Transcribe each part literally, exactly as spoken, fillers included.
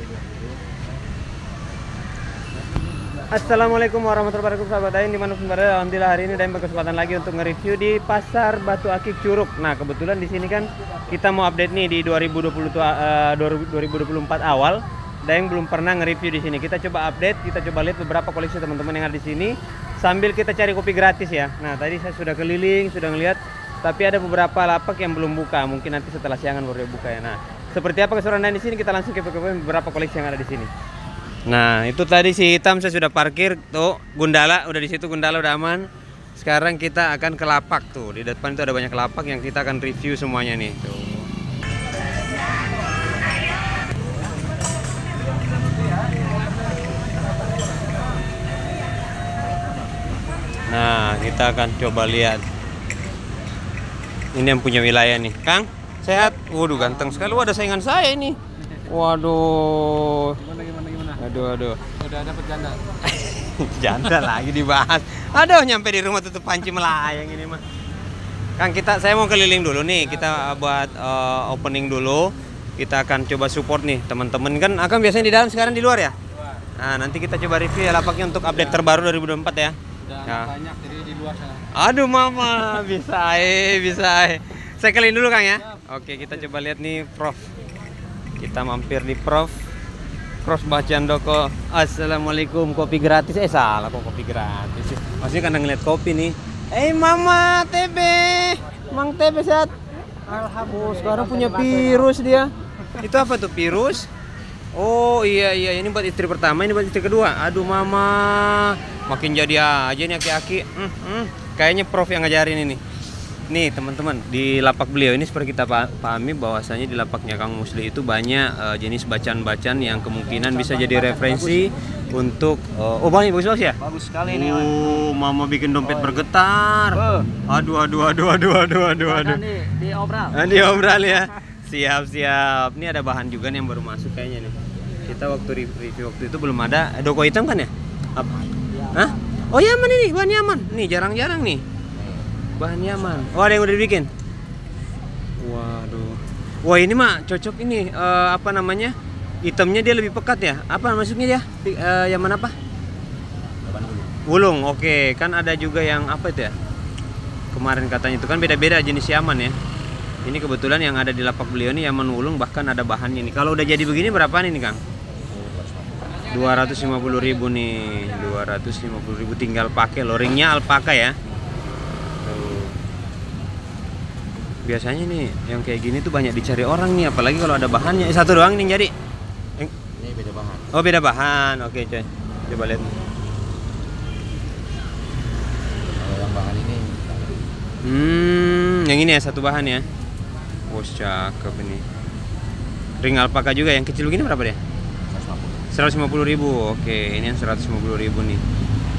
Assalamualaikum warahmatullahi wabarakatuh, sahabat Daeng dimanapun berada. Alhamdulillah hari ini Daeng berkesempatan lagi untuk nge-review di Pasar Batu Akik Curug. Nah kebetulan di sini kan kita mau update nih di dua ribu dua puluh, uh, dua ribu dua puluh empat awal. Daeng belum pernah nge-review di sini. Kita coba update, kita coba lihat beberapa koleksi teman-teman yang ada di sini sambil kita cari kopi gratis ya. Nah tadi saya sudah keliling, sudah ngeliat, tapi ada beberapa lapak yang belum buka. Mungkin nanti setelah siangan baru buka ya. Nah seperti apa keseruan Daeng di sini, kita langsung ke beberapa koleksi yang ada di sini. Nah itu tadi si hitam saya sudah parkir tuh, Gundala udah di situ, Gundala udah aman. Sekarang kita akan ke lapak tuh, di depan itu ada banyak lapak yang kita akan review semuanya nih tuh. Nah kita akan coba lihat. Ini yang punya wilayah nih, Kang. Sehat? Waduh ganteng sekali. Wah ada saingan saya ini. Waduh. Aduh, aduh. Udah dapet janda. Janda lagi dibahas. Aduh, nyampe di rumah tutup panci melayang ini mah. Kang, kita saya mau keliling dulu nih. Kita buat uh, opening dulu. Kita akan coba support nih teman-teman. Kan akan biasanya di dalam, sekarang di luar ya? Luar. Nah, nanti kita coba review ya lapaknya untuk update ya. Terbaru dua ribu dua puluh empat ya. Udah ya. Banyak jadi di luar sana. Aduh, mama, bisa eh, bisa eh. Saya keliling dulu Kang ya. Ya. Oke, kita coba lihat nih Prof. Kita mampir di Prof. Prof Bacandoko. Assalamualaikum, kopi gratis. Eh salah kok kopi gratis sih. Maksudnya kan ngeliat kopi nih. Eh hey, mama T B, Mang T B sehat. Alhamdulillah. Oh, sekarang punya virus dia. Itu apa tuh virus? Oh iya iya, ini buat istri pertama, ini buat istri kedua. Aduh mama, makin jadi aja nih aki-aki. Hmm, hmm. Kayaknya Prof yang ngajarin ini. Nih teman-teman, di lapak beliau ini seperti kita pahami bahwasanya di lapaknya Kang Musli itu banyak uh, jenis bacaan-bacaan yang kemungkinan bisa jadi referensi untuk uh, oh banyak bagus ya? Bagus sekali ini. Oh, mama bikin dompet bergetar. Aduh aduh aduh aduh aduh aduh aduh. Di, di obral. Nah, di obral ya. Siap siap. Ini ada bahan juga nih yang baru masuk kayaknya nih. Kita waktu review waktu itu belum ada. Doko hitam kan ya? Apa? Hah? Oh Yaman ini, bahan Yaman. Nih jarang-jarang nih. Bahan Yaman. Oh ada yang udah dibikin. Waduh. Wah ini mah cocok ini uh, apa namanya? Hitamnya dia lebih pekat ya. Apa maksudnya ya? Uh, Yaman apa? Wulung. Oke, okay. Kan ada juga yang apa itu ya? Kemarin katanya itu kan beda-beda jenis Yaman ya. Ini kebetulan yang ada di lapak beliau ini Yaman Wulung, bahkan ada bahannya nih. Kalau udah jadi begini berapaan ini Kang? dua ratus lima puluh ribu nih. dua ratus lima puluh ribu tinggal pakai. Loringnya alpaka ya. Biasanya nih yang kayak gini tuh banyak dicari orang nih, apalagi kalau ada bahannya. Eh, satu doang nih jadi. Ini beda bahan. Oh beda bahan, oke coy. Coba lihat. Kalau yang bahan ini. Hmm, yang ini ya satu bahan ya. Wah cakep ini. Ring alpaka juga yang kecil begini berapa dia? seratus lima puluh ribu. Oke, ini yang seratus lima puluh ribu nih.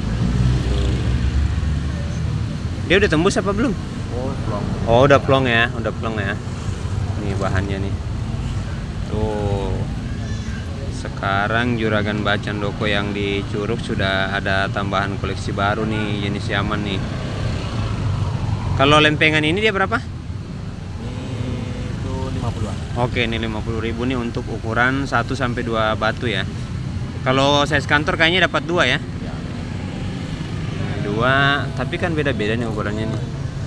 Dia udah tembus apa belum? Oh, plong. Oh, udah plong ya, udah plong ya. Nih bahannya nih. Tuh. Sekarang Juragan Bacandoko yang di Curug sudah ada tambahan koleksi baru nih, jenis Yaman nih. Kalau lempengan ini dia berapa? Ini itu lima puluhan. Oke, ini lima puluh ribu nih untuk ukuran satu sampai dua batu ya. Kalau size kantor kayaknya dapat dua ya. Ya. Dua, tapi kan beda-beda nih ukurannya nih.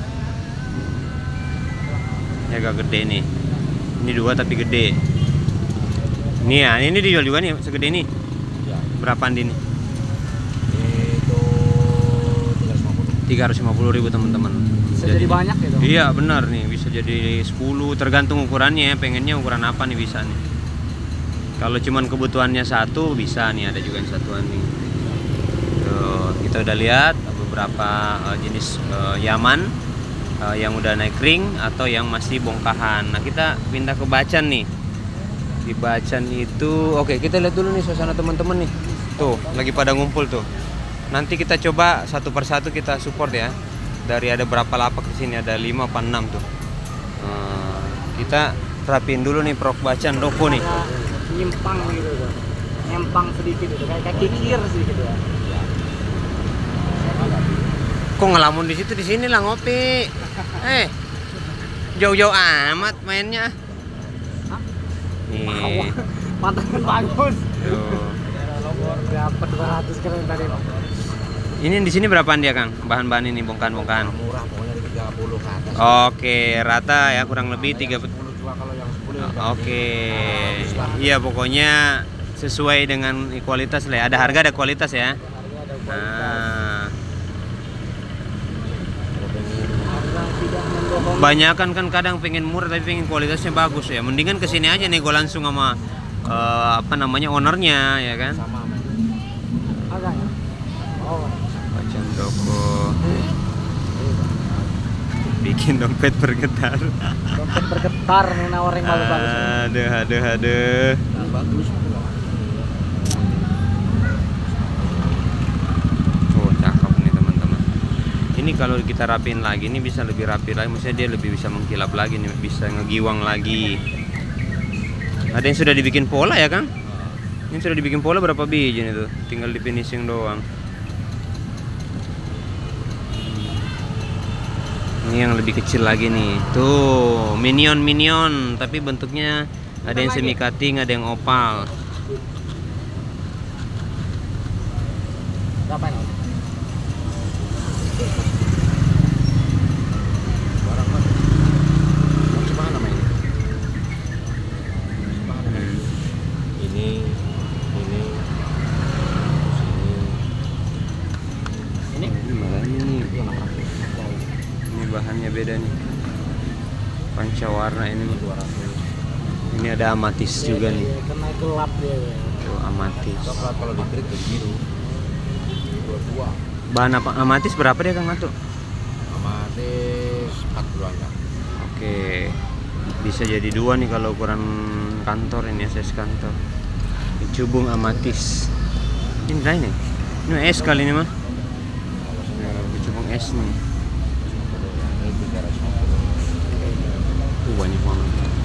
Ini agak gede nih. Ini dua tapi gede. Ini ya, ini dijual juga nih segede ini. Ya. Berapaan ini? Itu tiga ratus lima puluh ribu teman-teman. Bisa jadi, jadi banyak gitu. Iya benar nih, bisa jadi sepuluh tergantung ukurannya ya. Pengennya ukuran apa nih bisa nih. Kalau cuman kebutuhannya satu bisa nih, ada juga yang satuan nih. Tuh, kita udah lihat beberapa uh, jenis uh, Yaman uh, yang udah naik ring atau yang masih bongkahan. Nah kita pindah ke bacan nih. Di bacan itu, oke kita lihat dulu nih suasana teman-teman nih. Tuh lagi pada ngumpul tuh. Nanti kita coba satu persatu kita support ya. Dari ada berapa lapak di sini, ada lima apa enam tuh. Uh, kita rapiin dulu nih Prof Bacandoko nih. Nyimpang gitu tuh. Nyempang sedikit gitu, kayak kikir sedikit ya. Kok ngelamun di situ, di sini lah ngopi. Eh, jauh-jauh amat mainnya. Hah? Nih. Mantangan bagus. Tuh. Dapat dua ratus keren tadi. Ini di sini berapaan dia, Kang? Bahan-bahan ini bongkahan-bongkahan. Murah pokoknya di tiga puluh ke atas. Oke, rata ya kurang lebih tiga puluh. sepuluh juga kalau yang sepuluh. Oke. Iya, pokoknya sesuai dengan kualitas lah. Ada harga ada kualitas ya. Nah, banyakan kan kadang pengen murah tapi pengen kualitasnya bagus ya. Mendingan kesini aja nih gue langsung sama uh, apa namanya ownernya ya kan. Sama men. Agak. Oh. Bacan Doko. Bikin dompet bergetar. Dompet bergetar nih nawarin malu bagus. Aduh, aduh, aduh. Nah, bagus. Oh, cakep nih teman-teman. Ini kalau kita rapiin lagi, ini bisa lebih rapi lagi. Maksudnya dia lebih bisa mengkilap lagi nih, bisa ngegiwang lagi. Ada yang sudah dibikin pola ya, Kang? Ini sudah dibikin pola berapa biji nih tuh? Tinggal di finishing doang. Ini yang lebih kecil lagi nih. Tuh, minion-minion, tapi bentuknya ada yang semi cutting, ada yang opal. Berapa ini? Barang mana? Macam mana namanya? Hmm. Ini, ini, terus ini. Ini? Ini malah ini nih. Ini enam ratus. Ini bahannya beda nih. Pancawarna ini. dua ratus. Ini ada amatis juga nih. Karena gelap dia. Tuh, amatis. Coklat kalau di trik jadi biru. dua. Bahan apa amatis berapa dia, Kang Matu? Amatis empat puluhan kan. Oke. Bisa jadi dua nih kalau ukuran kantor ini, size kantor. Ini cubung amatis. Ini lain nih. Ini es kali ini mah. Ini cubung es nih. Ini tiga ratus lima puluh. Uh, banyak banget.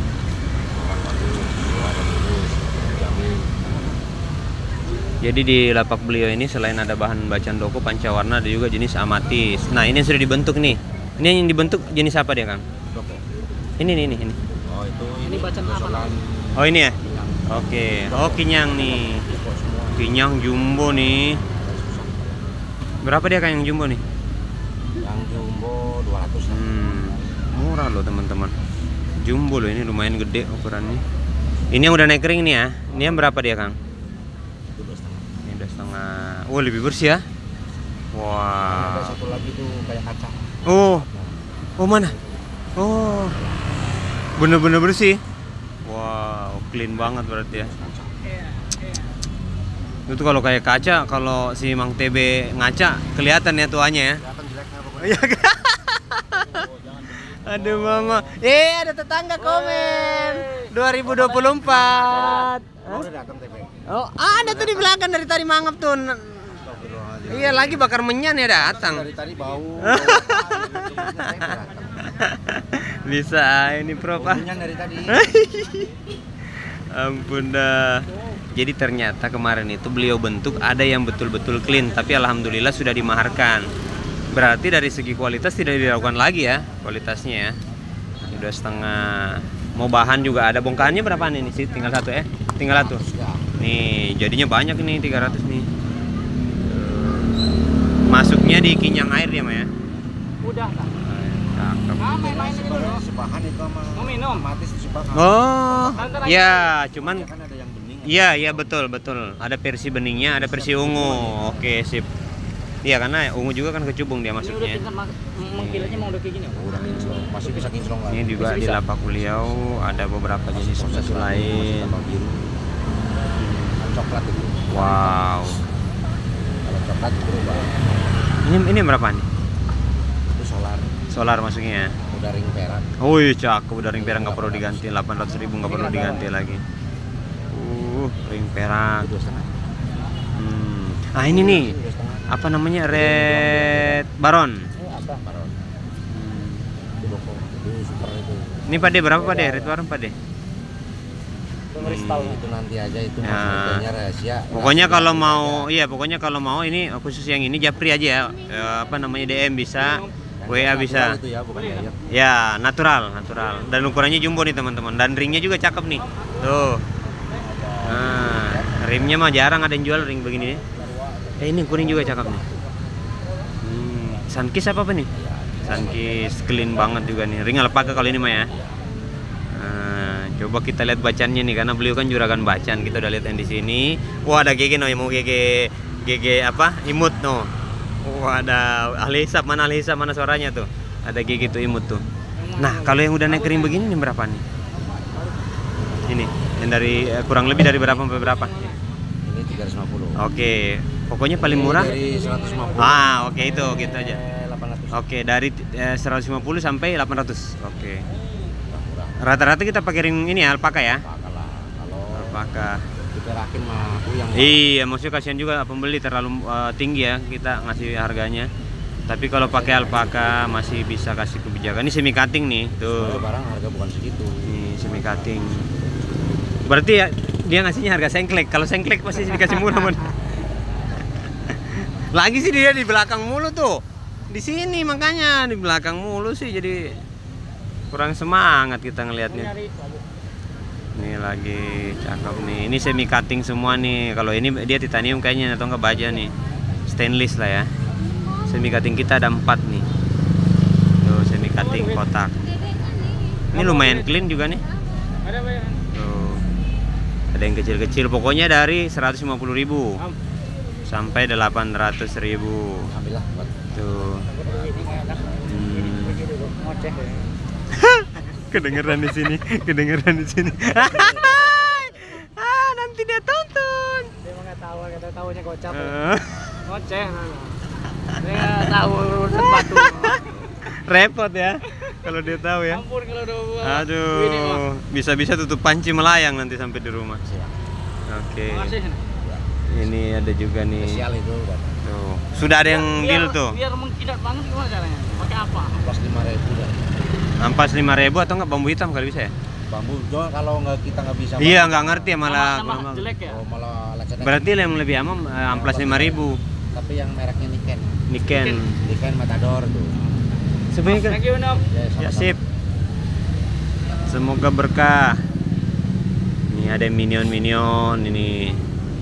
Jadi di lapak beliau ini selain ada bahan bacan doko, pancawarna, ada juga jenis amatis. Nah, ini yang sudah dibentuk nih. Ini yang dibentuk jenis apa dia, Kang? Doko. Ini nih, ini, ini. Oh, itu ini bacan apa? Oh, ini ya? Oke. Oh, kinyang nih. Kinyang jumbo nih. Berapa dia, Kang, yang jumbo nih? Yang jumbo dua ratus. Hmm, murah loh, teman-teman. Jumbo loh, ini lumayan gede ukurannya. Ini yang udah naik kering nih ya. Ini yang berapa dia, Kang? Ini udah setengah. Oh, lebih bersih ya. Wah. Ada satu lagi tuh kayak kaca. Oh. Oh, mana? Oh. Bener-bener bersih. Wow, clean banget berarti ya. Itu kalau kayak kaca, kalau si Mang T B ngaca kelihatan ya tuanya ya. Kelihatan jeleknya pokoknya. Iya. Aduh mama. Eh, ada tetangga komen. dua ribu dua puluh empat. Oh, udah datang T V. Oh, ada tuh di belakang dari tadi mangap tuh. Iya, lagi bakar menyan ya datang. Dari tadi bau. Bisa ini Prof. Ah. Menyan dari tadi. Ampun dah. Jadi ternyata kemarin itu beliau bentuk ada yang betul-betul clean, tapi alhamdulillah sudah dimaharkan. Berarti dari segi kualitas tidak diragukan lagi ya kualitasnya ya. Sudah setengah. Mau bahan juga ada. Bongkahannya berapaan ini sih? Tinggal satu ya? Tinggal satu. Nih, jadinya banyak nih tiga ratus nih. Masuknya di kinyang air ya, Ma ya? Udah kan. Cakep. Ah, main-main ini dulu. Sebahan itu sama. Mau minum? Mati sebahan. Oh, ya, cuman kan ada yang bening. iya, iya betul, betul. Ada versi beningnya, ada versi ungu. Oke, sip. Iya, karena ungu juga kan kecubung dia masuknya. Mengkilanya mau udah kayak gini. Udah kinclong. Masih bisa kinclong lagi. Ini juga di lapak beliau ada beberapa jenis proses lain. Coklat itu. Wow. Kalau coklat itu berubah. Ini ini berapa nih? Itu solar. Solar masuknya. Udah ring perak. Oh iya, cakep, udah ring perak nggak perlu diganti, delapan ratus ribu nggak perlu diganti lagi. Uh, ring perak. Dua setengah. Hmm. Ah ini nih, apa namanya, Red Baron. Eh, apa? Baron. Hmm. Itu Doko. Itu super itu. Ini Pak De, berapa Pak De? Red Baron Pak De? Kristal itu nanti aja itu Ya. maksudnya rahasia. Pokoknya Rahasia kalau nanti mau, aja. iya pokoknya kalau mau ini khusus yang ini japri aja ya. Eh, apa namanya D M bisa. W A bisa. Itu ya, bukan diet. Ya, natural, natural. Dan ukurannya jumbo nih teman-teman. Dan ringnya juga cakep nih. Tuh. Nah, rimnya mah jarang ada yang jual ring begini nih. Eh ini kuning juga cakep nih. Hmm, Sunkist apa apa nih? Sunkist clean banget juga nih. Ring alpaka kalau ini mah ya. Nah, coba kita lihat bacannya nih karena beliau kan juragan bacan. Kita udah lihat yang di sini. Wah, ada G G no, mau G G G G apa? Imut no. Wah, ada ahli hisap, mana ahli hisap, mana suaranya tuh? Ada G G tuh imut tuh. Nah, kalau yang udah naik kering begini nih berapa nih? Ini yang dari eh, kurang lebih dari berapa sampai berapa? Ini tiga ratus lima puluh. Oke, pokoknya paling murah. Dari seratus lima puluh. Ah, oke itu gitu aja. delapan ratus. Oke, dari eh, seratus lima puluh sampai delapan ratus. Oke. Murah. Rata-rata kita pakai ring ini ya, alpaka ya. Alpaka lah. Kalau Alpaka. diperakin mah uyang. Iya, maksudnya kasihan juga pembeli terlalu uh, tinggi ya kita ngasih harganya. Tapi kalau pakai alpaka masih bisa kasih kebijakan. Ini semi cutting nih, tuh. Soalnya barang harga bukan segitu. Ini semi cutting. Berarti ya dia ngasihnya harga sengklek. Kalau sengklek pasti dikasih murah, Mon. Lagi sih dia di belakang mulu tuh. Di sini makanya di belakang mulu sih jadi kurang semangat kita ngelihatnya. Ini lagi cakep nih. Ini semi cutting semua nih. Kalau ini dia titanium kayaknya atau enggak baja nih. Stainless lah ya. Semi cutting kita ada empat nih. Tuh semi cutting kotak. Ini lumayan clean juga nih. Tuh. Ada yang kecil-kecil. Pokoknya dari seratus lima puluh ribu sampai delapan ratus ribu. Ambillah buat. Tuh. Hmm. Kedengeran di sini, kedengeran di sini. Ah, nanti dia tonton. Dia mah enggak tahu, kata tahunya gocap. Uh. Ngoceh nana. Dia tahu urusan batu. Repot ya kalau dia tahu ya. Ampun kalau udah buat. Aduh, bisa-bisa tutup panci melayang nanti sampai di rumah. Oke. Makasih. Ini ada juga nih. Spesial itu, Pak. Tuh. Sudah ada yang Biar- deal tuh. Biar mengkilat banget gimana caranya? Pakai apa? Plus lima ribu dah. Ampas lima ribu atau enggak bambu hitam kali bisa ya? Bambu jual kalau nggak kita nggak bisa. Iya, bambu. nggak ngerti ya malah. Tambah kurang- jelek ya. Oh, malah lecet. Berarti yang lebih aman eh, amplas lima ribu. Tapi yang mereknya Niken. Niken. Niken Matador tuh. Sebenarnya kan. Thank you, Nok. Ya sip. Semoga berkah. Ini ada minion-minion ini.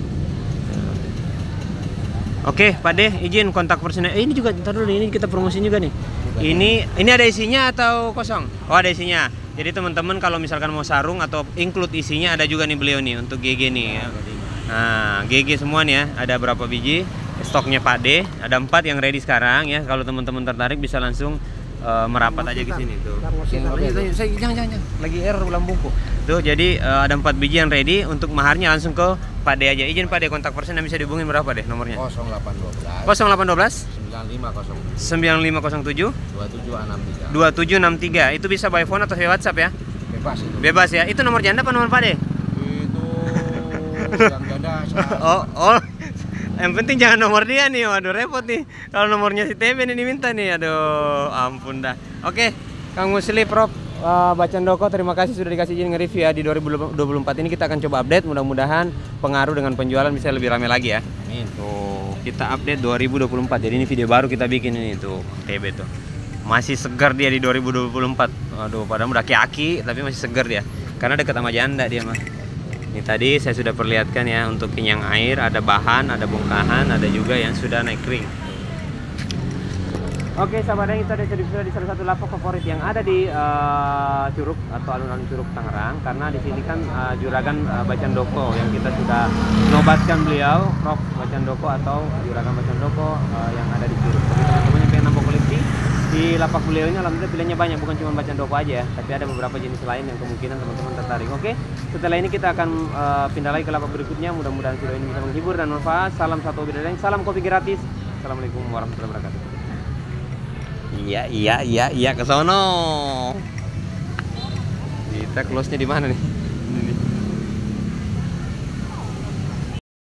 Oke, Pak De, izin kontak personnya. Eh, ini juga, ntar dulu ini kita promosiin juga nih. Ini ini ada isinya atau kosong? Oh, ada isinya. Jadi teman-teman kalau misalkan mau sarung atau include isinya ada juga nih beliau nih untuk G G nih. Ya. Nah, G G semua nih ya. Ada berapa biji? Stoknya Pak De. Ada empat yang ready sekarang ya. Kalau teman-teman tertarik bisa langsung uh, merapat aja ke sini tuh. Saya jangan jangan lagi error lambungku. Tuh jadi uh, ada empat biji yang ready untuk maharnya langsung ke Pak De aja. Izin Pak De kontak person yang bisa dihubungin berapa deh nomornya? nol delapan satu dua nol delapan satu dua sembilan lima nol sembilan lima nol tujuh dua tujuh enam tiga. dua tujuh enam tiga. Itu bisa by phone atau via WhatsApp ya? Bebas itu. Bebas ya. Itu nomor janda apa nomor Pak De? Itu yang ganda. Oh, oh. Yang penting jangan nomor dia nih. Waduh repot nih. Kalau nomornya si T B ini diminta nih. Aduh, ampun dah. Oke, Kang Musli, Prof Uh, Bacan Doko, terima kasih sudah dikasih izin nge-review ya. Di dua ribu dua puluh empat ini kita akan coba update. Mudah-mudahan pengaruh dengan penjualan bisa lebih ramai lagi ya. Amin. Tuh, kita update dua ribu dua puluh empat. Jadi ini video baru kita bikin ini tuh, T B tuh. Masih segar dia di dua ribu dua puluh empat. Aduh, padahal udah aki-aki tapi masih segar dia. Karena dekat sama janda dia mah. Ini tadi saya sudah perlihatkan ya untuk kenyang air, ada bahan, ada bongkahan, ada juga yang sudah naik kering. Oke, sahabat yang kita ada di salah satu lapak favorit yang ada di uh, Curug atau alun-alun Curug Tangerang, karena di sini kan uh, juragan uh, Bacan Doko yang kita sudah nobatkan beliau, Prof Bacan Doko atau juragan Bacan Doko uh, yang ada di Curug. Jadi teman-teman yang pengen nambah koleksi di lapak beliau ini, alhamdulillah pilihannya banyak, bukan cuma Bacan Doko aja ya, tapi ada beberapa jenis lain yang kemungkinan teman-teman tertarik. Oke, setelah ini kita akan uh, pindah lagi ke lapak berikutnya. Mudah-mudahan video ini bisa menghibur dan manfaat. Salam satu hobi dan salam kopi gratis. Assalamualaikum warahmatullahi wabarakatuh. Iya, iya, iya, iya, ke sono. Kita close-nya di mana nih?